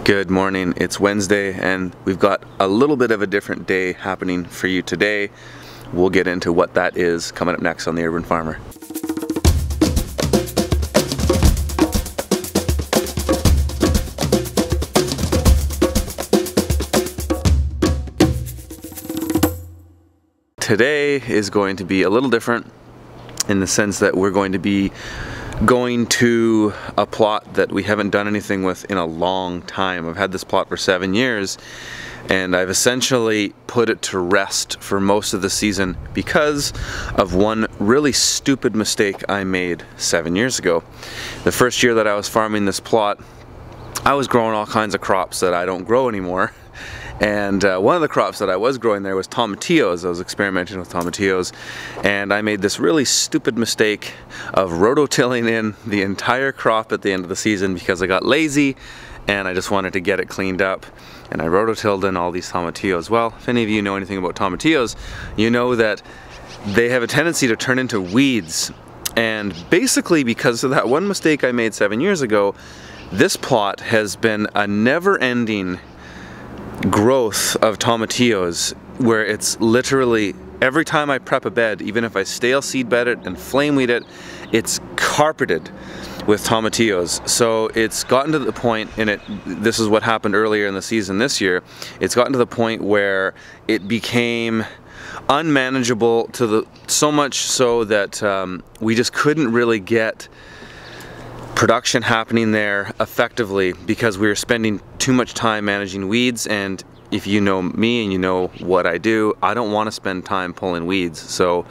Good morning, it's Wednesday and we've got a little bit of a different day happening for you today. We'll get into what that is coming up next on The Urban Farmer. Today is going to be a little different in the sense that we're going to be going to a plot that we haven't done anything with in a long time. I've had this plot for 7 years and I've essentially put it to rest for most of the season because of one really stupid mistake I made 7 years ago. The first year that I was farming this plot, I was growing all kinds of crops that I don't grow anymore. And one of the crops that I was growing there was tomatillos. I was experimenting with tomatillos, and I made this really stupid mistake of rototilling in the entire crop at the end of the season because I got lazy and I just wanted to get it cleaned up, and I rototilled in all these tomatillos. Well, if any of you know anything about tomatillos, you know that they have a tendency to turn into weeds, and basically because of that one mistake I made 7 years ago, this plot has been a never-ending growth of tomatillos where it's literally every time I prep a bed, even if I stale seed bed it and flame weed it, it's carpeted with tomatillos. So it's gotten to the point, and this is what happened earlier in the season this year, it's gotten to the point where it became unmanageable so much so that we just couldn't really get production happening there effectively because we were spending too much time managing weeds. And if you know me and you know what I do, I don't want to spend time pulling weeds. So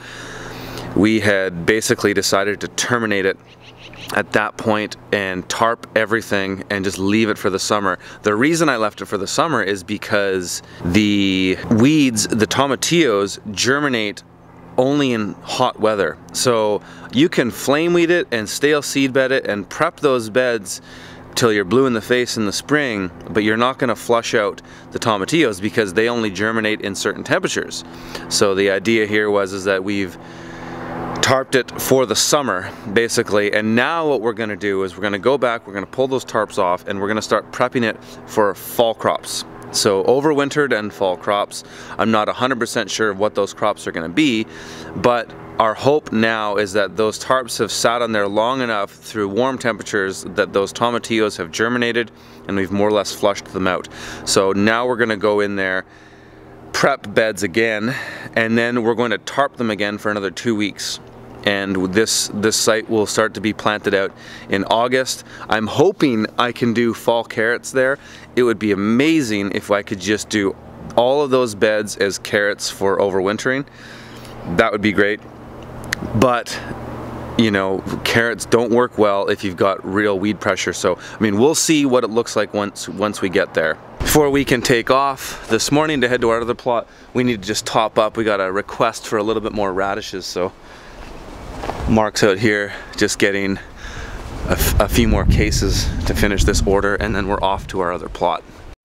we had basically decided to terminate it at that point and tarp everything and just leave it for the summer. The reason I left it for the summer is because the weeds, the tomatillos, germinate only in hot weather. So you can flame weed it and stale seed bed it and prep those beds till you're blue in the face in the spring, but you're not going to flush out the tomatillos because they only germinate in certain temperatures. So the idea here was that we've tarped it for the summer basically, and now what we're going to do is we're going to go back, we're going to pull those tarps off, and we're going to start prepping it for fall crops. So overwintered and fall crops. I'm not 100% sure of what those crops are going to be, but our hope now is that those tarps have sat on there long enough through warm temperatures that those tomatillos have germinated and we've more or less flushed them out. So now we're going to go in there, prep beds again, and then we're going to tarp them again for another 2 weeks. And this site will start to be planted out in August. I'm hoping I can do fall carrots there. It would be amazing if I could just do all of those beds as carrots for overwintering. That would be great. But you know, carrots don't work well if you've got real weed pressure. So I mean, we'll see what it looks like once we get there. Before we can take off this morning to head to our other plot, we need to just top up. We got a request for a little bit more radishes, so Mark's out here just getting a few more cases to finish this order, and then we're off to our other plot.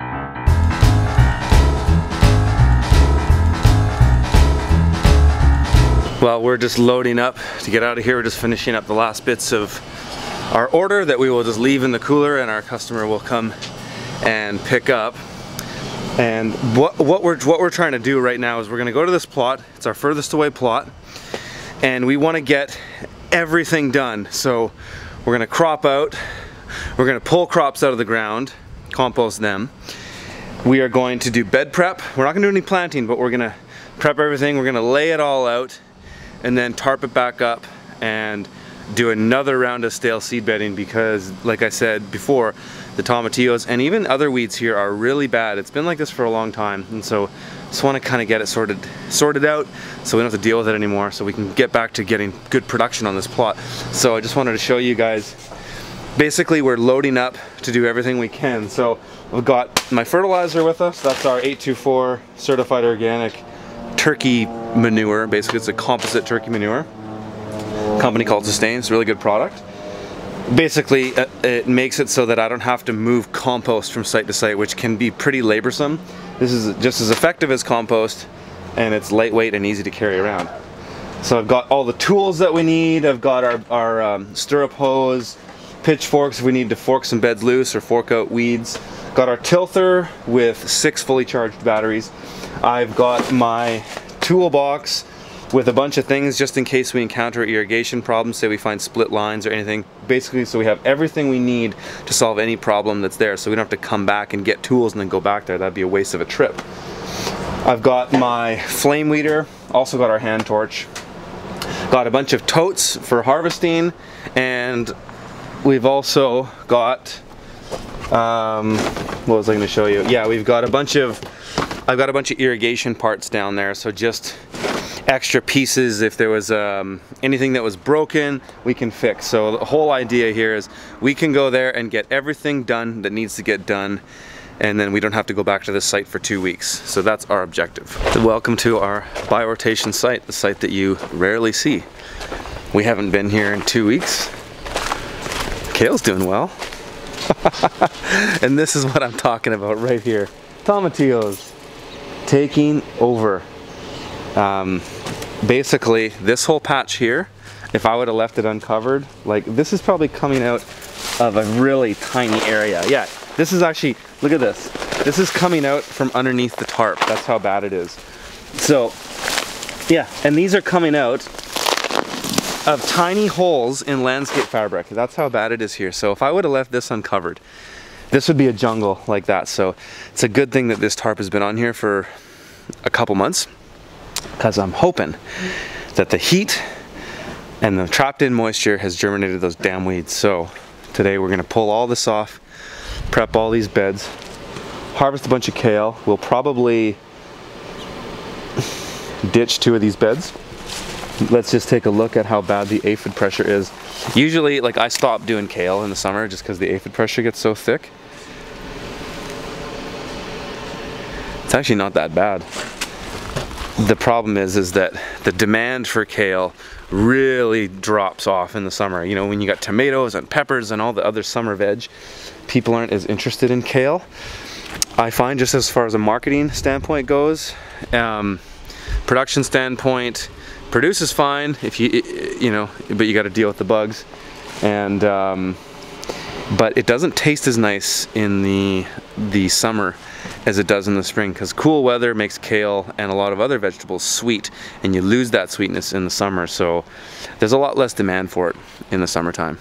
Well, we're just loading up to get out of here. We're just finishing up the last bits of our order that we will just leave in the cooler and our customer will come and pick up. And what we're trying to do right now is we're going to go to this plot. It's our furthest away plot, and we want to get everything done. So we're going to crop out, we're going to pull crops out of the ground, compost them. We are going to do bed prep. We're not going to do any planting, but we're going to prep everything. We're going to lay it all out and then tarp it back up and do another round of stale seed bedding because, like I said before, the tomatillos and even other weeds here are really bad. It's been like this for a long time, and so just want to kind of get it sorted out so we don't have to deal with it anymore, so we can get back to getting good production on this plot. So I just wanted to show you guys, basically we're loading up to do everything we can. So we've got my fertilizer with us. That's our 824 certified organic turkey manure. Basically it's a composite turkey manure, company called Sustain. It's a really good product. Basically it makes it so that I don't have to move compost from site to site, which can be pretty laborsome. This is just as effective as compost, and it's lightweight and easy to carry around. So I've got all the tools that we need. I've got our stirrup hose, pitchforks if we need to fork some beds loose or fork out weeds. Got our tilther with 6 fully charged batteries. I've got my toolbox with a bunch of things just in case we encounter irrigation problems, say we find split lines or anything. Basically, so we have everything we need to solve any problem that's there, so we don't have to come back and get tools and then go back there. That'd be a waste of a trip. I've got my flame weeder, also got our hand torch. Got a bunch of totes for harvesting, and we've also got, what was I going to show you? Yeah, we've got a bunch of, I've got a bunch of irrigation parts down there, so just extra pieces. If there was anything that was broken, we can fix. So the whole idea here is we can go there and get everything done that needs to get done, and then we don't have to go back to this site for 2 weeks. So that's our objective. So welcome to our biorotation site, the site that you rarely see. We haven't been here in 2 weeks. Kale's doing well. And this is what I'm talking about right here. Tomatillos taking over. Basically, this whole patch here, if I would have left it uncovered, like this is probably coming out of a really tiny area. Yeah, this is actually, look at this. This is coming out from underneath the tarp. That's how bad it is. So, yeah, and these are coming out of tiny holes in landscape fabric. That's how bad it is here. So if I would have left this uncovered, this would be a jungle like that. So it's a good thing that this tarp has been on here for a couple months, because I'm hoping that the heat and the trapped in moisture has germinated those damn weeds. So today we're gonna pull all this off, prep all these beds, harvest a bunch of kale. We'll probably ditch 2 of these beds. Let's just take a look at how bad the aphid pressure is. Usually, like, I stop doing kale in the summer just because the aphid pressure gets so thick. It's actually not that bad. The problem is that the demand for kale really drops off in the summer. You know, when you got tomatoes and peppers and all the other summer veg, people aren't as interested in kale. I find, just as far as a marketing standpoint goes, production standpoint, produces fine if you know, but you got to deal with the bugs, and but it doesn't taste as nice in the summer as it does in the spring, because cool weather makes kale and a lot of other vegetables sweet, and you lose that sweetness in the summer. So there's a lot less demand for it in the summertime.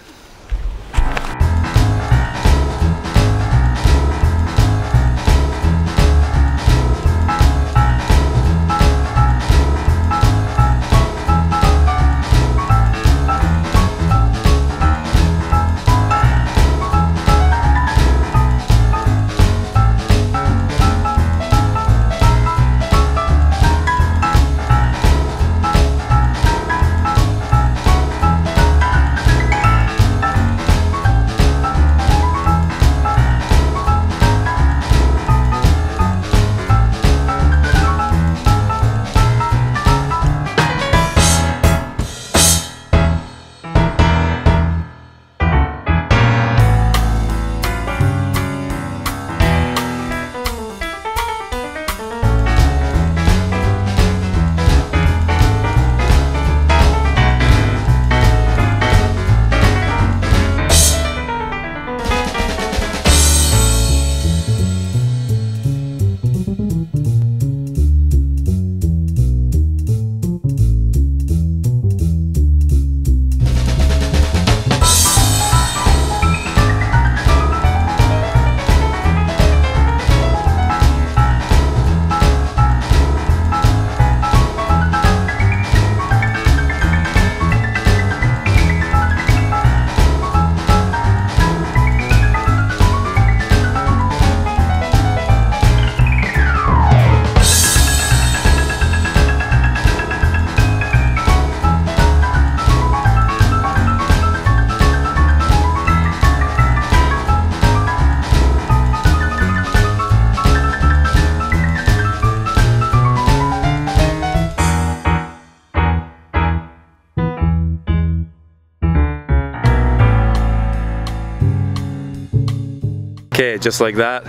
Okay, just like that,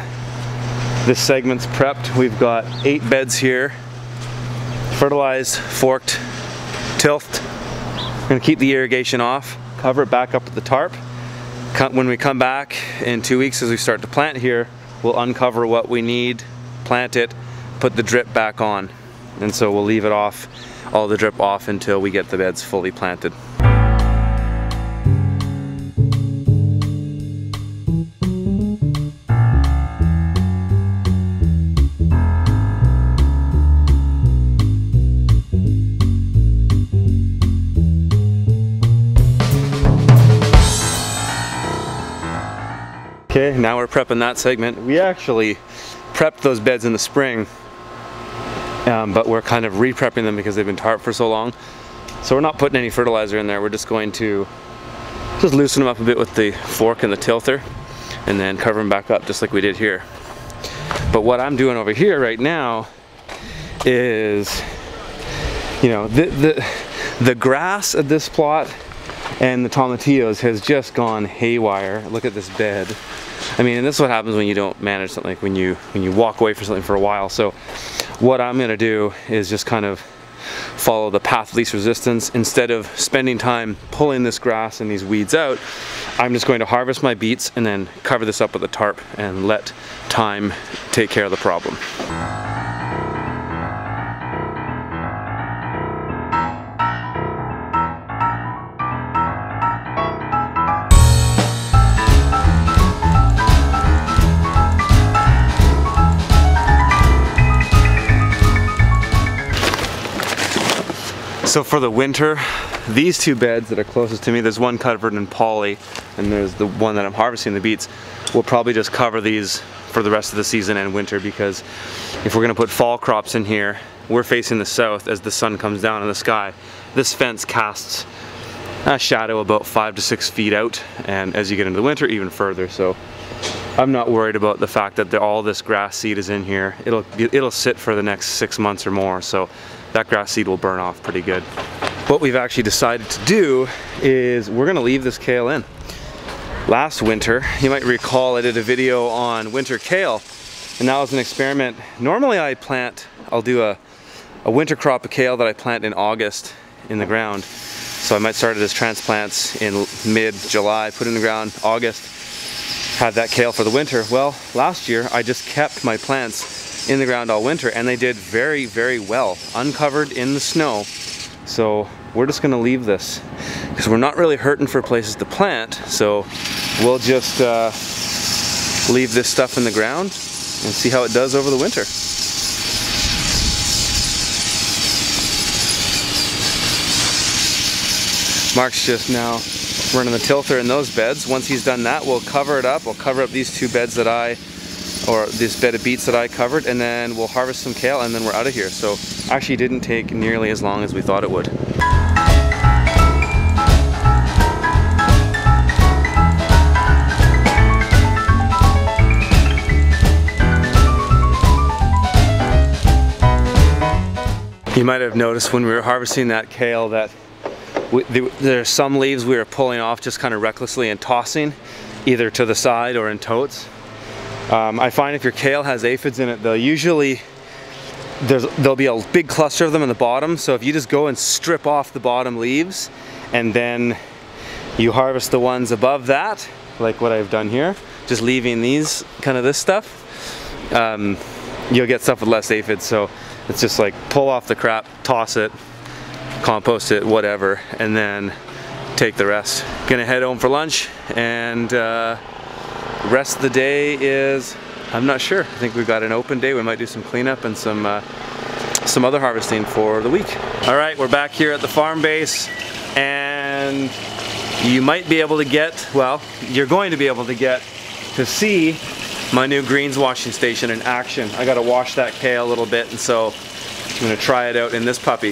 this segment's prepped. We've got 8 beds here, fertilized, forked, tilthed. Gonna keep the irrigation off, cover it back up with the tarp. When we come back in 2 weeks as we start to plant here, we'll uncover what we need, plant it, put the drip back on. And so we'll leave it off, all the drip off, until we get the beds fully planted. Okay, now we're prepping that segment. We actually prepped those beds in the spring, but we're kind of re-prepping them because they've been tarped for so long. So we're not putting any fertilizer in there. We're just going to loosen them up a bit with the fork and the tilther, and then cover them back up just like we did here. But what I'm doing over here right now is, you know, the grass at this plot and the tomatillos has just gone haywire. Look at this bed. I mean, and this is what happens when you don't manage something, like when you walk away from something for a while. So what I'm gonna do is just kind of follow the path of least resistance. Instead of spending time pulling this grass and these weeds out, I'm just going to harvest my beets and then cover this up with a tarp and let time take care of the problem. So for the winter, these two beds that are closest to me, there's one covered in poly, and there's the one that I'm harvesting the beets. We'll probably just cover these for the rest of the season and winter, because if we're gonna put fall crops in here, we're facing the south as the sun comes down in the sky. This fence casts a shadow about 5 to 6 feet out, and as you get into the winter, even further. So I'm not worried about the fact that all this grass seed is in here. It'll sit for the next 6 months or more, so that grass seed will burn off pretty good. What we've actually decided to do is we're gonna leave this kale in. Last winter, you might recall, I did a video on winter kale, and that was an experiment. Normally I'll do a winter crop of kale that I plant in August in the ground. So I might start it as transplants in mid-July, put it in the ground, August, have that kale for the winter. Well, last year I just kept my plants in the ground all winter, and they did very, very well, uncovered in the snow. So we're just gonna leave this because we're not really hurting for places to plant. So we'll just leave this stuff in the ground and see how it does over the winter. Mark's just now running the tilther in those beds. Once he's done that, we'll cover it up. We'll cover up these two beds or this bed of beets that I covered, and then we'll harvest some kale, and then we're out of here. So actually didn't take nearly as long as we thought it would. You might have noticed when we were harvesting that kale that there are some leaves we were pulling off just kind of recklessly and tossing either to the side or in totes. I find if your kale has aphids in it, there'll be a big cluster of them in the bottom. So if you just go and strip off the bottom leaves and then you harvest the ones above that, like what I've done here, just leaving these, kind of this stuff, you'll get stuff with less aphids. So it's just like pull off the crap, toss it, compost it, whatever, and then take the rest. Gonna head home for lunch, and rest of the day is, I'm not sure. I think we've got an open day. We might do some cleanup and some other harvesting for the week. All right, we're back here at the farm base, and you might be able to get, well, you're going to be able to get to see my new greens washing station in action. I gotta wash that kale a little bit, and so I'm gonna try it out in this puppy.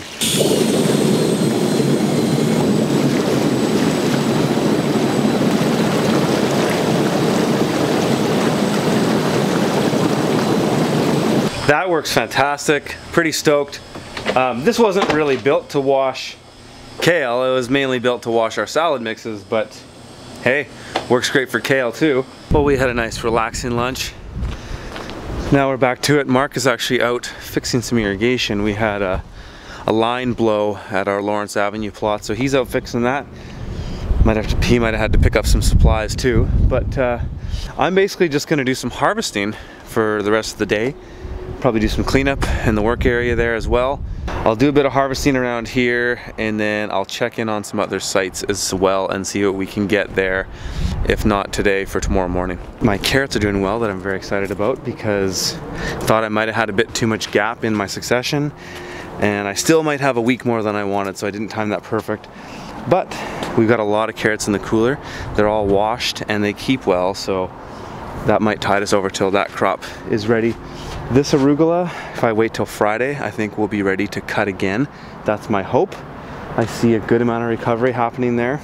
That works fantastic, pretty stoked. This wasn't really built to wash kale, it was mainly built to wash our salad mixes, but hey, works great for kale too. Well, we had a nice relaxing lunch. Now we're back to it. Mark is actually out fixing some irrigation. We had a line blow at our Lawrence Avenue plot, so he's out fixing that. He might have had to pick up some supplies too, but I'm basically just gonna do some harvesting for the rest of the day. Probably do some cleanup in the work area there as well. I'll do a bit of harvesting around here, and then I'll check in on some other sites as well and see what we can get there, if not today, for tomorrow morning. My carrots are doing well, that I'm very excited about, because I thought I might have had a bit too much gap in my succession, and I still might have a week more than I wanted, so I didn't time that perfect. But we've got a lot of carrots in the cooler. They're all washed and they keep well, so that might tide us over till that crop is ready. This arugula, if I wait till Friday, I think we'll be ready to cut again. That's my hope. I see a good amount of recovery happening there.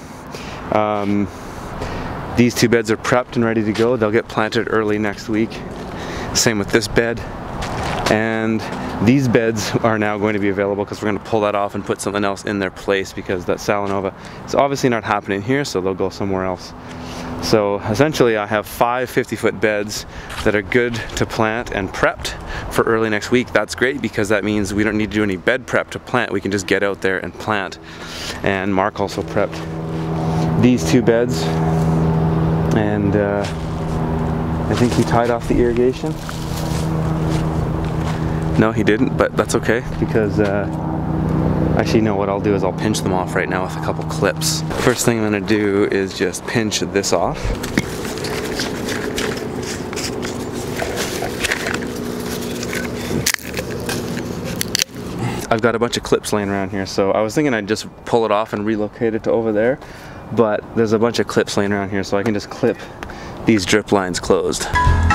These two beds are prepped and ready to go. They'll get planted early next week. Same with this bed. And these beds are now going to be available because we're going to pull that off and put something else in their place, because that Salanova is obviously not happening here, so they'll go somewhere else. So essentially I have 5 50-foot beds that are good to plant and prepped for early next week. That's great, because that means we don't need to do any bed prep to plant. We can just get out there and plant. And Mark also prepped these 2 beds, and I think he tied off the irrigation. No, he didn't, but that's okay, because actually, no, what I'll do is I'll pinch them off right now with a couple clips. First thing I'm gonna do is just pinch this off. I've got a bunch of clips laying around here, so I was thinking I'd just pull it off and relocate it to over there, but there's a bunch of clips laying around here, so I can just clip these drip lines closed.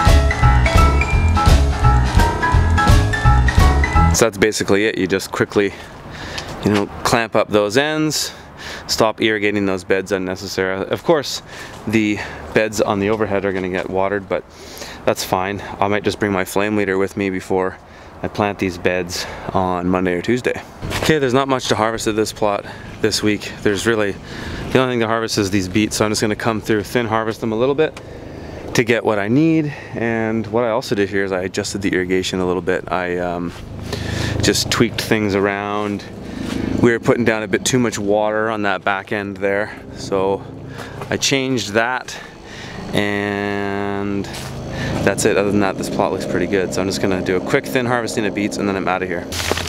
So that's basically it. You just quickly, you know, clamp up those ends, stop irrigating those beds unnecessarily. Of course, the beds on the overhead are gonna get watered, but that's fine. I might just bring my flame leader with me before I plant these beds on Monday or Tuesday. Okay, there's not much to harvest at this plot this week. There's really, the only thing to harvest is these beets, so I'm just gonna come through, thin harvest them a little bit to get what I need. And what I also did here is I adjusted the irrigation a little bit. I just tweaked things around. We were putting down a bit too much water on that back end there, so I changed that, and that's it. Other than that, this plot looks pretty good, so I'm just gonna do a quick thin harvesting of beets and then I'm out of here.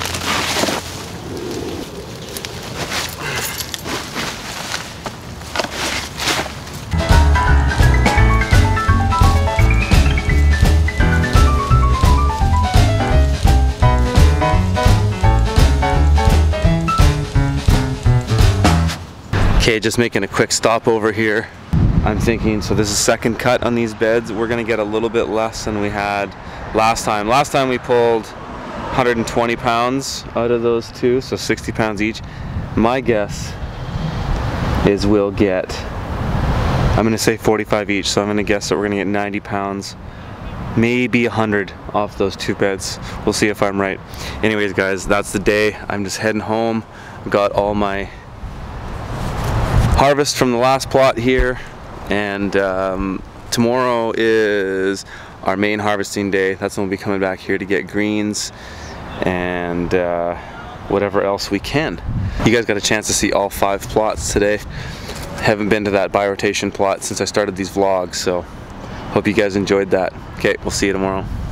Okay, just making a quick stop over here. I'm thinking, so this is second cut on these beds. We're gonna get a little bit less than we had last time. Last time we pulled 120 pounds out of those 2, so 60 pounds each. My guess is we'll get, I'm gonna say 45 each, so I'm gonna guess that we're gonna get 90 pounds, maybe 100 off those 2 beds. We'll see if I'm right. Anyways guys, that's the day. I'm just heading home. Got all my harvest from the last plot here, and tomorrow is our main harvesting day. That's when we'll be coming back here to get greens and whatever else we can. You guys got a chance to see all 5 plots today. Haven't been to that bi-rotation plot since I started these vlogs, so hope you guys enjoyed that. Okay, we'll see you tomorrow.